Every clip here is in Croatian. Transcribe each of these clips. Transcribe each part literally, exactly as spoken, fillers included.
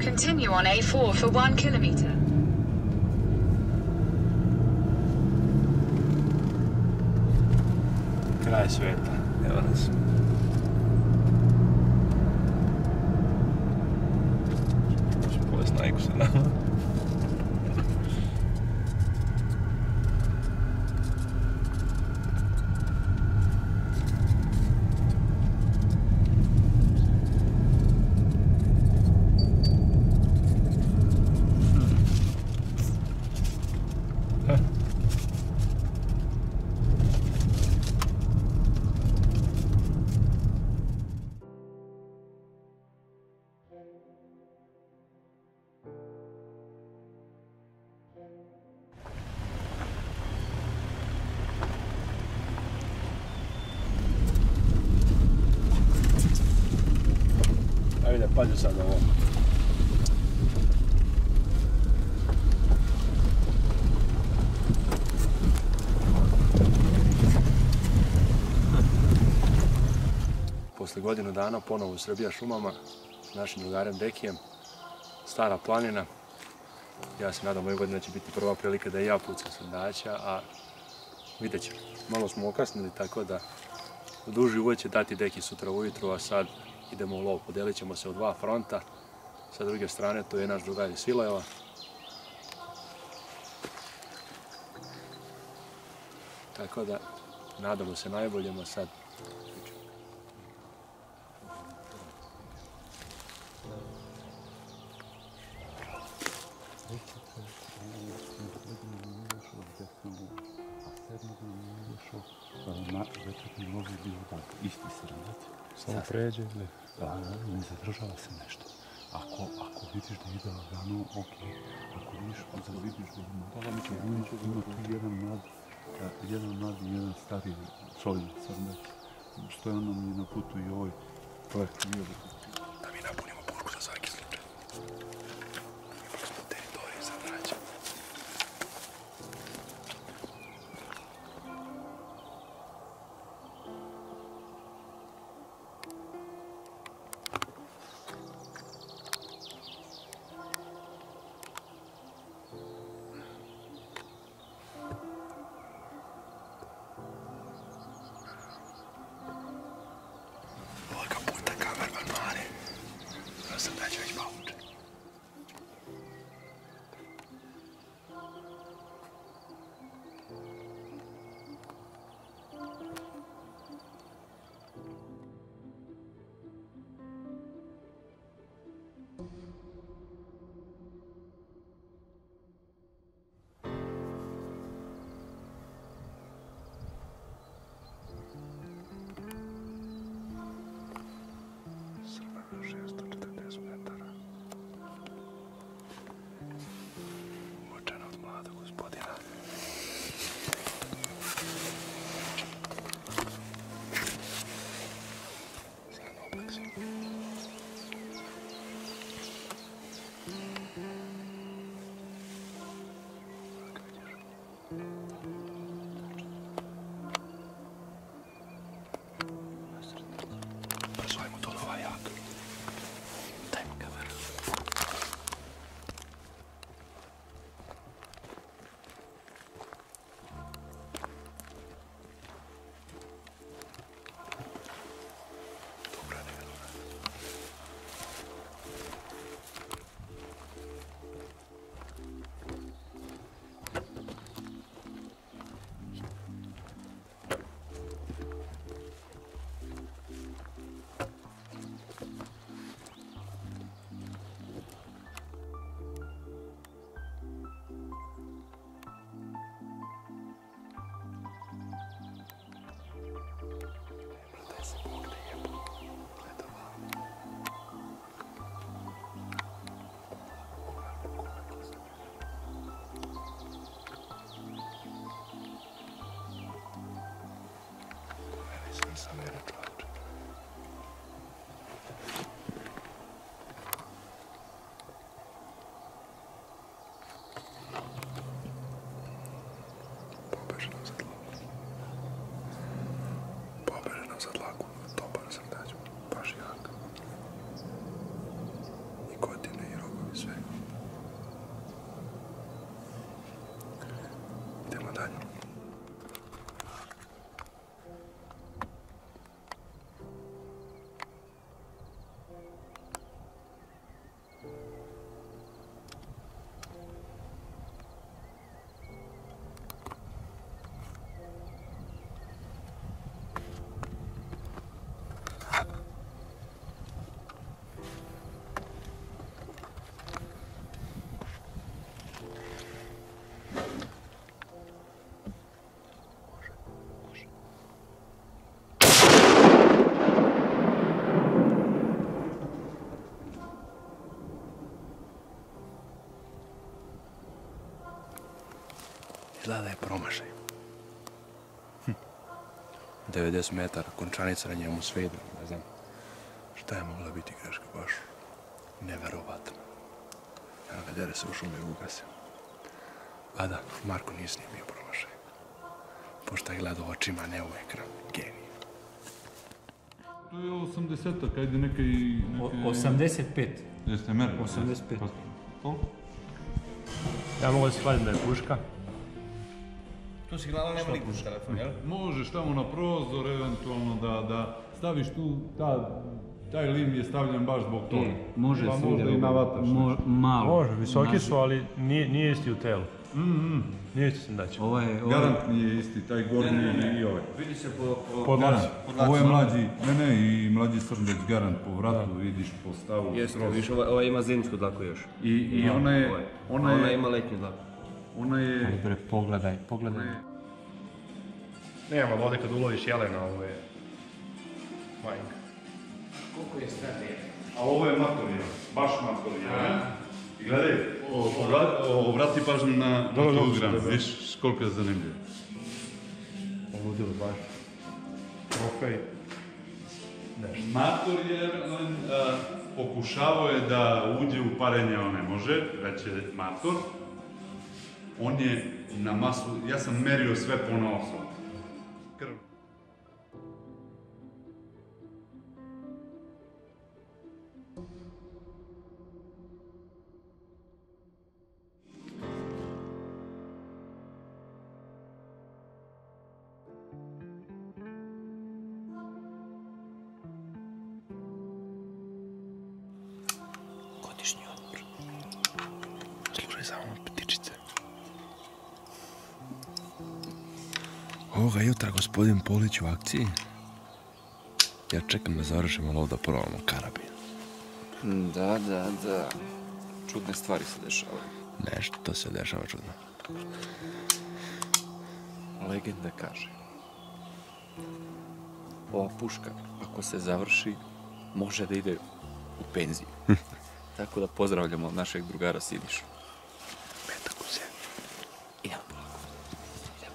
Continue on A four for one kilometer. Kraj sveta, evo nas. Možemo povesti najku sa nama. Ajde, pazi sad ovo. Posle godinu dana ponovo u Srbija šumama s našim drugarem Dekijem. Stara planina. Ja se nadam ove godine će biti prva prilika da i ja pucam srndaća, a vidjet ćemo. Malo smo okasnili, tako da duži uvod će dati Deki sutra ujutru, a sad idemo u lov. Podelit ćemo se u dva fronta. Sa druge strane tu je naš drugar iz Svilajeva. Tako da nadamo se najboljima sad. Isti srnac. Samo pređe ili? Da, ne zadržava se nešto. Ako, ako vidiš da ide lagano, ok. Ako vidiš da vidiš da ima, ima tu jedan mlad, jedan mlad i jedan stari solidni srnac. Stojano nam je na putu i ovaj projekt nije da Da mi napunimo burku za svaki slučaj. Ipak smo teritorije sad rađa. Srndaće već pauče. šesto četrdeset metara. Mučen od mladog gospodina. Sad oblak si. izgleda da je promašaj. Hm. devedeset metara, končanica na njemu, sve ide, ne znam. Šta je mogla biti greška, baš neverovatno. Evo ga, dere se u šume i ugase. A da, Marko nije snimio promašaj. Pošto je gledao očima, ne u ekran. Genij. To je osamdesetak, ajde neke i... osamdeset pet. Jeste merili? osamdeset pet. Koliko? Ja mogu da se kladim da je puška. Tu signala nema niko u telefon, jel? Možeš tamo na prozor, eventualno da staviš tu, taj lim je stavljen baš zbog toga. Može pa se možda i navataš nešto. Malo. Može, visoki su, ali nije isti u telu. Nije isti sandač. Garant nije isti, taj gornji i ovaj. Vidi se po... Pod laci. Ovo je mlađi, ne ne, i mlađi srndeć garant po vratu, vidiš po stavu. Jeste, viš, ova ima zimsku dlaku još. I ona je... Ona ima letnju dlaku. Ona je... Ali bre, pogledaj, pogledaj. Nema vode kad uloviš jelena, ovo je... Majnka. Koliko je strategija? A ovo je matorija, baš matorija. I gledaj, obrati pažnju na kilogram, viš koliko je zanimljivo. Ovo je baš... Trofej. Mator je, pokušavao je da uđe u parenje, on ne može, već je mator. On je na masu, ja sam merio sve po nosu. Krv. Godišnji odmor. Slušaj samo ptičice. Ovoga jutra gospodin Polić u akciji. Ja čekam da završimo lov da probamo karabin. Da, da, da. Čudne stvari se dešavaju. Nešto to se dešava čudno. Legenda kaže. Ova puška, ako se završi, može da ide u penziju. Tako da pozdravljamo našeg drugara Sidišu. Petak u zemlji. Idemo polako. Idemo.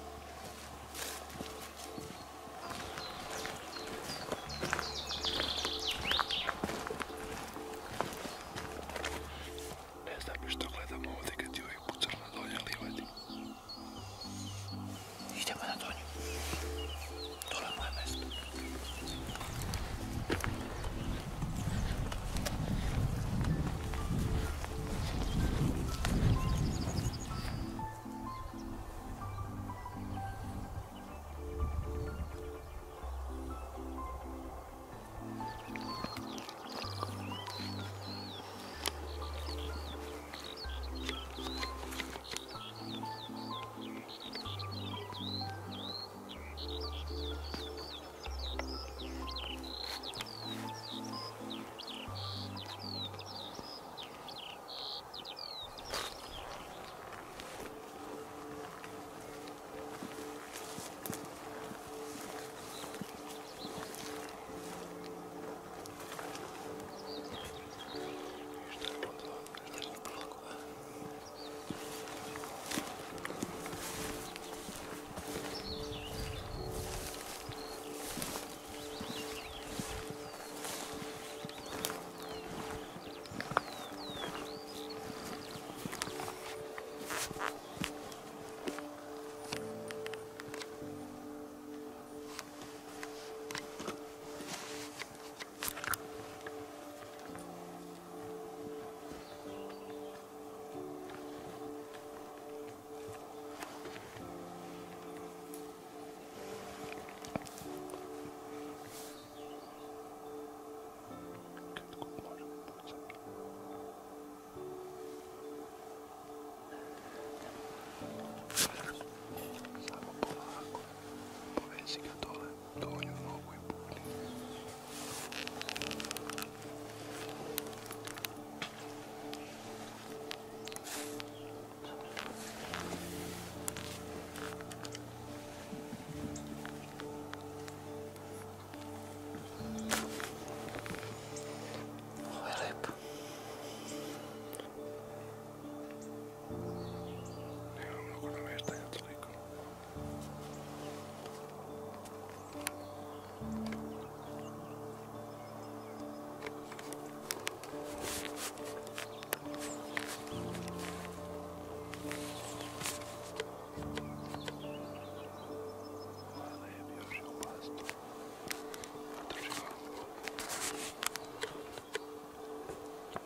Ne znam mi što gledamo ovdje kad ti uvijek pucar na donje livadi. Idemo na donju. Dole je moje mesto.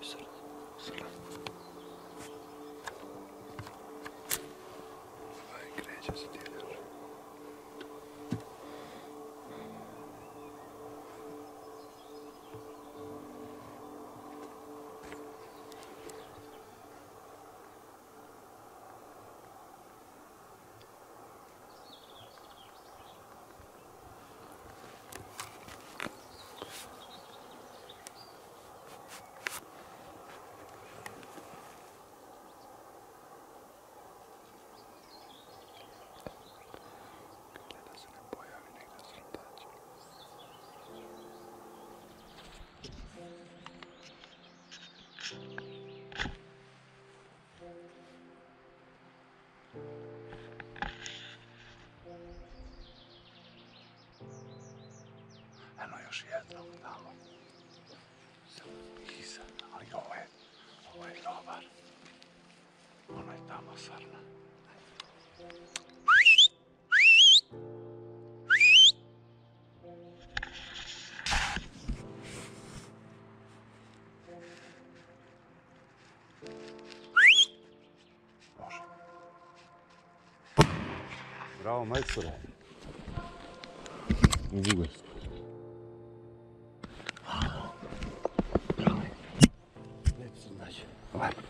Eno još jednog tamo. Iza, ali ovo je, ovo je dobar. Ono je tamo sarna. Može. Bravo, majcore. U Bugarskoj. Neću sam naći. Lepo.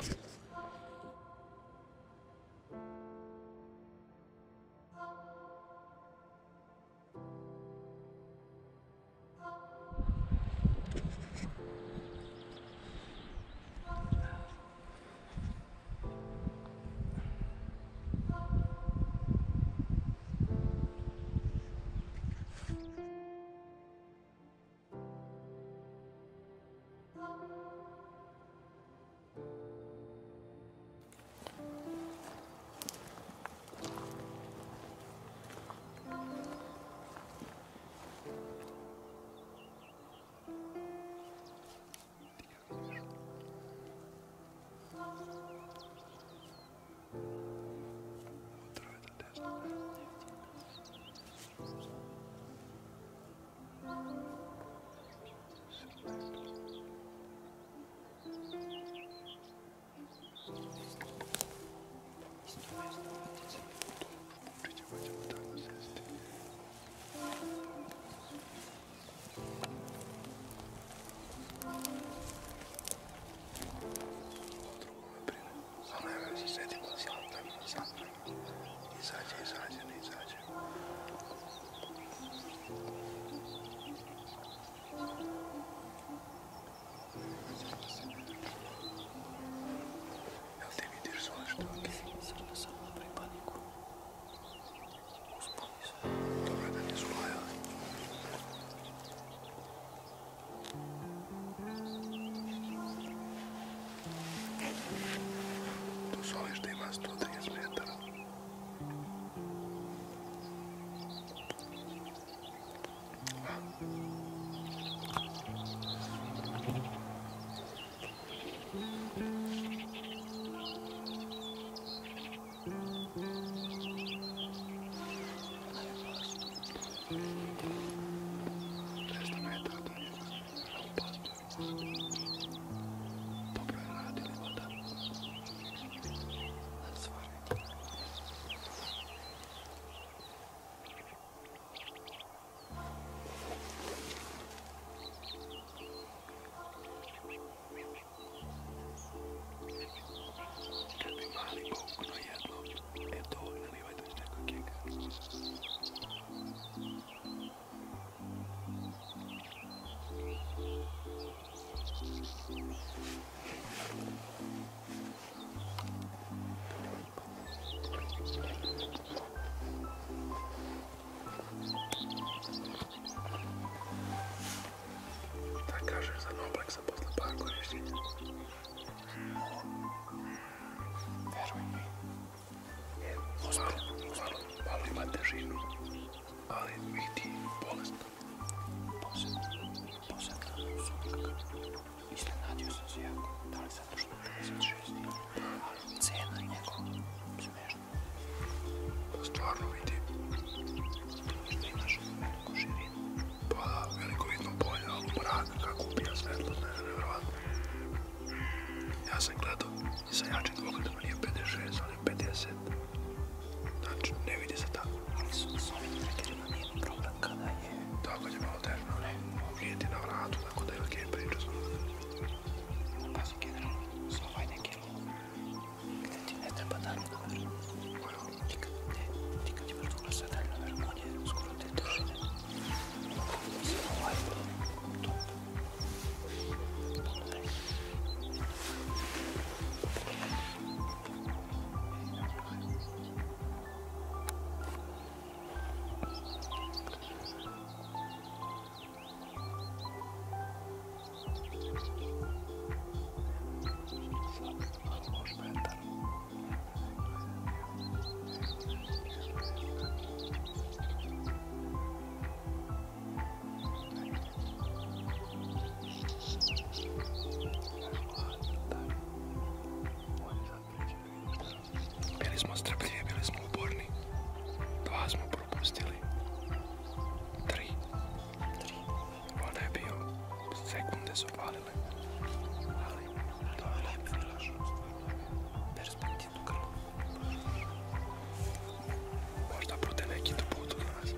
Stvarno. Bili smo strpljivi, bili smo uporni. Dva smo propustili. Tri. Tri. Ona je bio. Sekunde su falile. Ali, to je lep filaž. Perspektivnu krlu. Možda bude neki do putu za nas.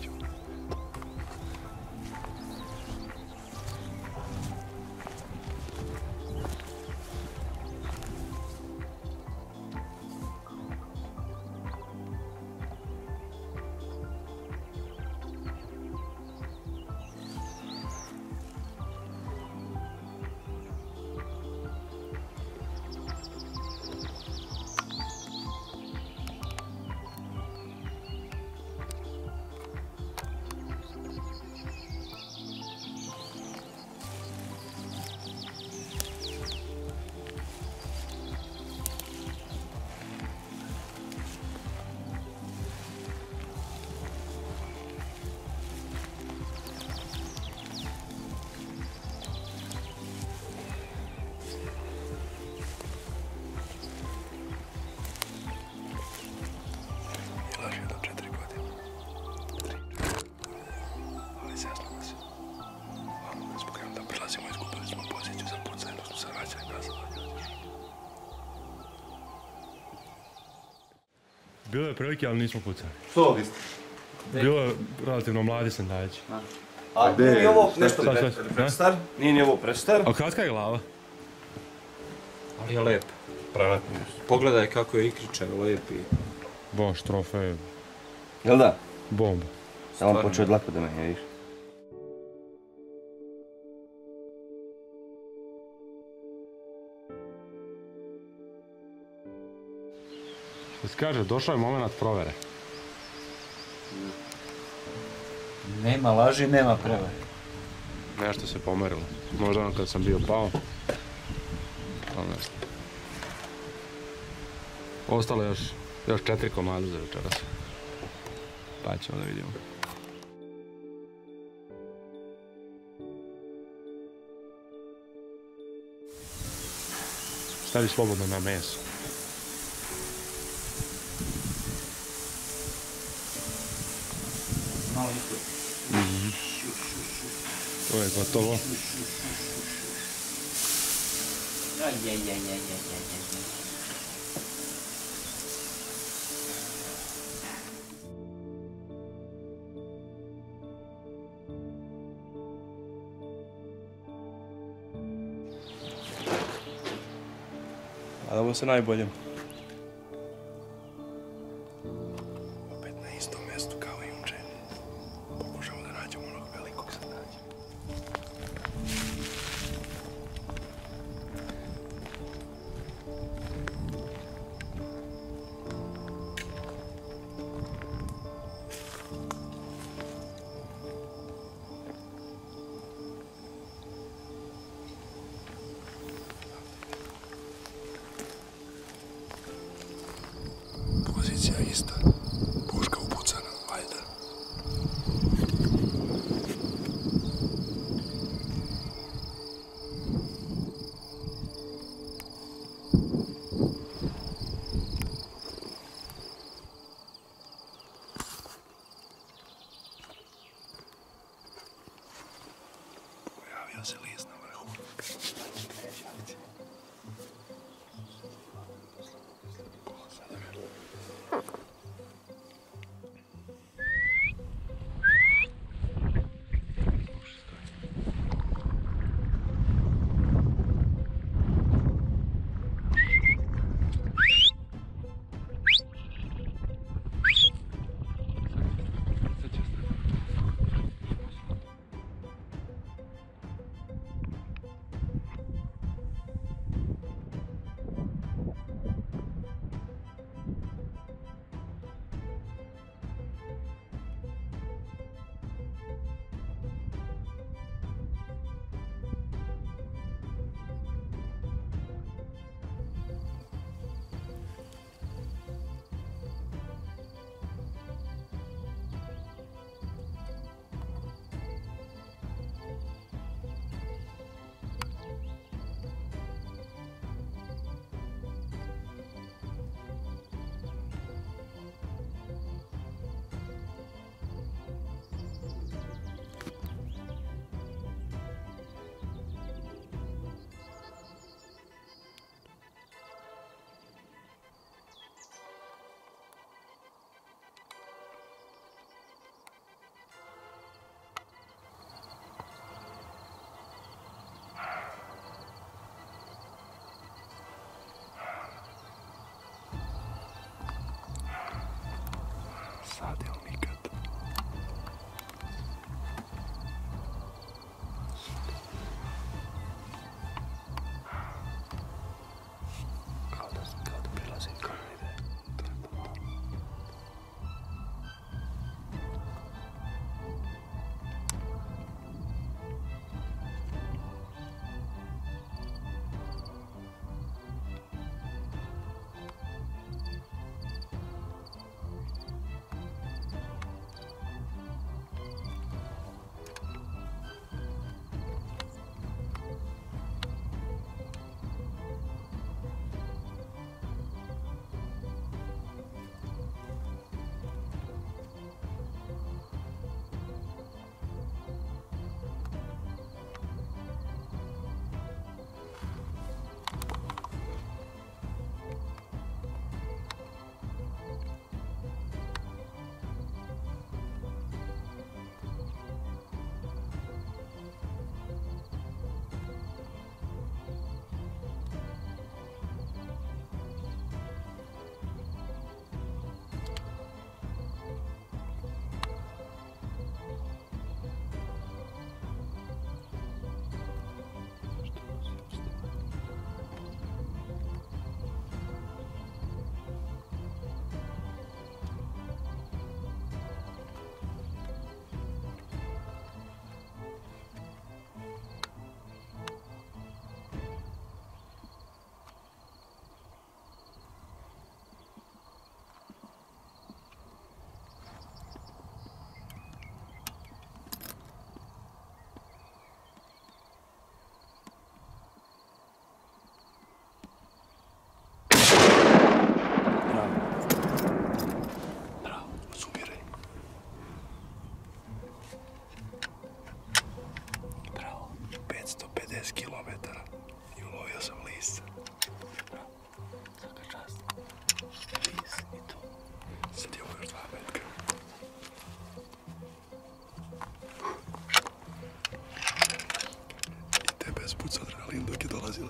Bilo je prilike, ali nismo pucali. Što vi ste? Bilo je relativno mladi sandači. A nije ni ovo nešto Šta, šta, pre- šta? prestar? Nije ni ovo prestar? A katka je glava? Ali je lep. Pravatno. Pogledaj kako je ikričan, lep i... Boš, trofej, Jel da? bomba. Samo Stvarno. počeo dlako da me vidiš. Što se kaže, došao je moment provere. Nema laži, nema prevare. Nešto se pomerilo. Možda ono kad sam bio pao. Ali nešto. Ostalo je još, još četiri komada za večeras. Pa ćemo da vidimo. Stavi slobodno na meso. Malo ispod. To je gotovo. Aj, aj, aj, aj, aj, aj, aj. Nadamo se najboljem. Opet na istom mjestu kao i juče. Pokušamo da nađemo onog velikog sandača.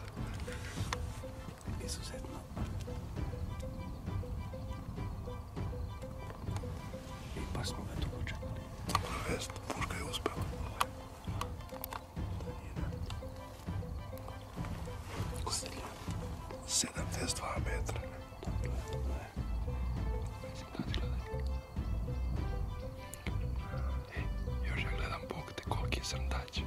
Izuzetno. I baš smo ga tu počekali. Dobra vest, puška je uspela. sedamdeset dva metra. Još ja gledam Bog te koliki je srndać.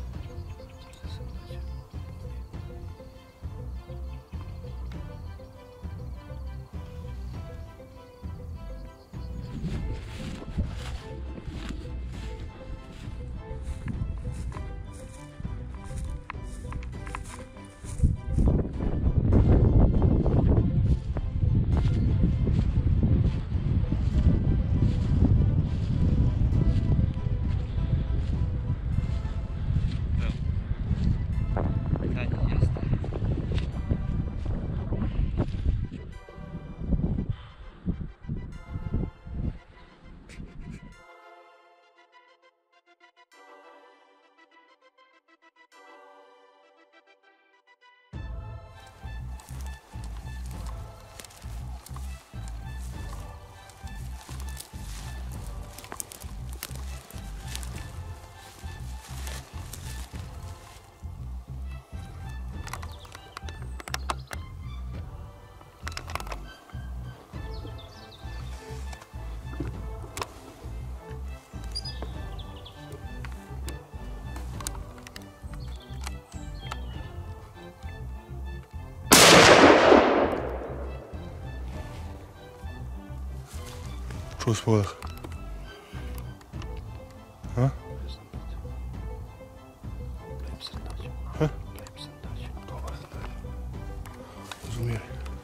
Čuo smo odah? Ha? Lep srndać. Ha? Lep srndać. Dobar srndać. Razumijeli.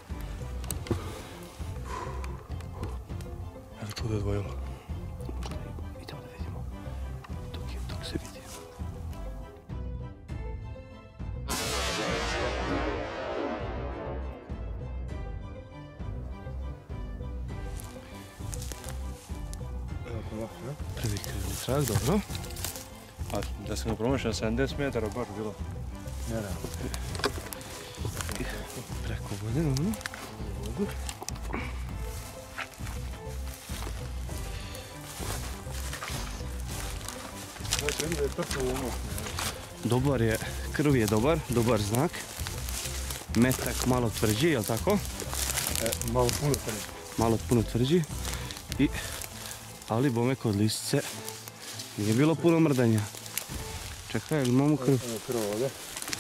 Je li čudo je dvojilo? Idemo da vidimo. Dok, je, dok se vidi. Prvi krivni trak, dobro. A da sam ga promašao sedamdeset metara, baš bilo nerealno. Preko vode, dobro. Vodu. Znači, vidim da je trčao u ono. Dobar je, krv je dobar, dobar znak. Metak malo tvrđi, jel tako? E, malo puno tvrđi. Malo puno tvrđi. I, ali bome kod lisice nije bilo puno mrdanja. Čekaj, ili imamo krv? Evo krv ovdje.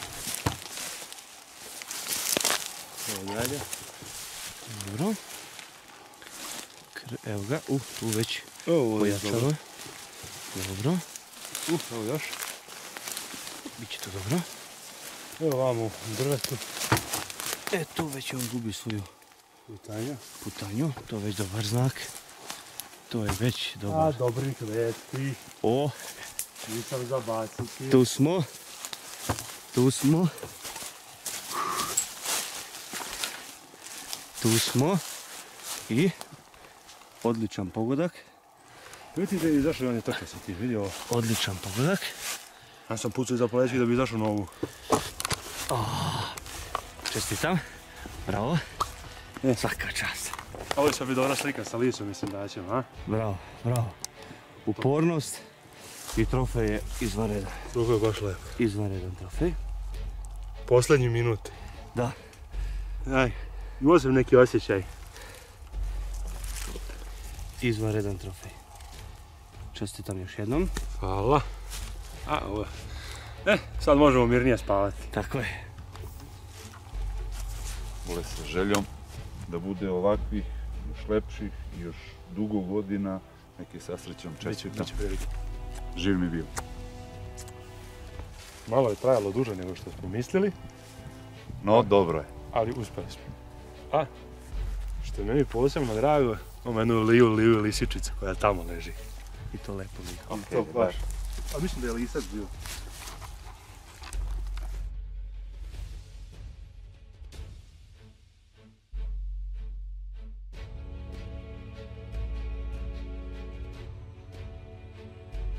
Evo dalje. Dobro. Krv, evo ga, uh, tu već Ovo je pojačalo. dobro. Dobro. Uh, evo još. Biće to dobro. Evo vamo u drvetu. E, tu već on gubi svoju Putanju. putanju. To je već dobar znak. To je već dobar. A, dobri kleti. O, Nisam zabaciti. tu smo. Tu smo. Tu smo. I odličan pogodak. Vidite da je izašao, on je trka si ti vidio ovo. Odličan pogodak. Ja sam pucao iza plećki da bi izašao na ovu. Čestitam. Bravo. E. Svaka čast. Ovo je sad bi dobra slika sa lisom, mislim da ćemo, a? Bravo, bravo. Upornost i trofej je izvanredan. Drugo je baš lepo. Izvanredan trofej. Poslednji minut. Da. Aj, imao sam neki osjećaj. Izvanredan trofej. Čestitam još jednom. Hvala. A, ovo. E, sad možemo mirnije spavati. Tako je. Vole sa željom da bude ovakvih, još lepših i još dugo godina. Neke sa srećom, čestitam. Biće prilike. Živ mi bio. Malo je trajalo duže nego što smo mislili, No, dobro je. ali uspeli smo. A, što je meni posebno drago, imamo jednu liju, liju lisičicu koja tamo leži. I to lepo vidi. To baš. A mislim da je lisac bio.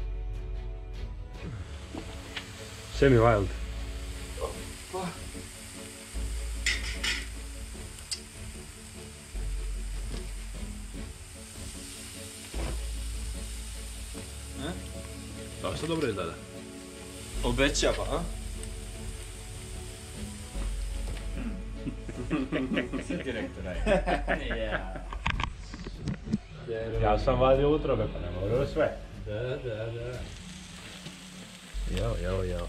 Semi wild. Masa dobro izgleda. Obećava, a? Sve direktora je. Ja sam vadio utrobe, pa ne mogu sve. Da, da, da. Jao, jao, jao.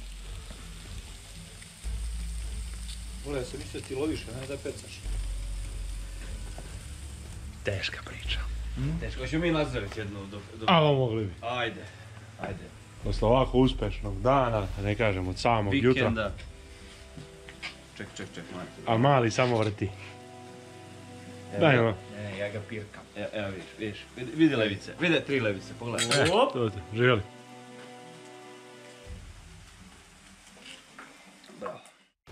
Vole, ja sam mislio ti loviš, a ne da pecaš. Teška priča. Teško, ćemo mi nazdraviti jednu dok... dok... Alo, mogli bi. Ajde, ajde. Posle ovako uspešnog dana, da ne kažem od samog jutra, Vikenda. Ček, ček, ček, majte. a mali samo vrti. Daj ono. Ne, ne, ja ga pirkam. Evo, evo vidiš, vidiš, vidi, vidi levice, vidi tri levice, pogledaj. E, to te, živjeli. Bravo.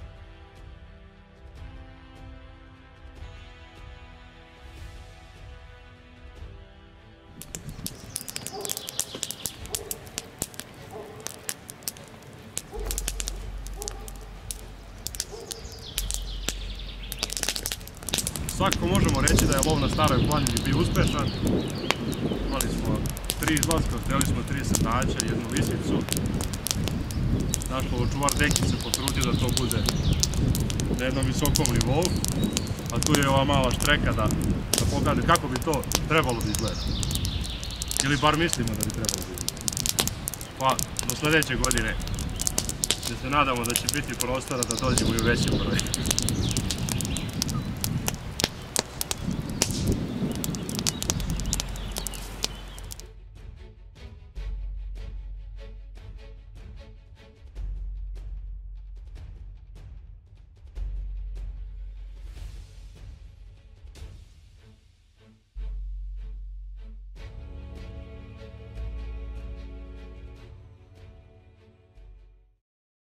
Svakako možemo reći da je lov na Staroj planini bio uspešan. Imali smo tri izlaska, htjeli smo tri srdaća i jednu lisicu. Naš lovočuvar Deki se potrudio da to bude na jednom visokom nivou. A tu je ova mala štreka da, da pokaže kako bi to trebalo da izgleda. Ili bar mislimo da bi trebalo da izgleda. Pa, do sljedeće godine gdje se nadamo da će biti prostora da dođemo i u veći broj.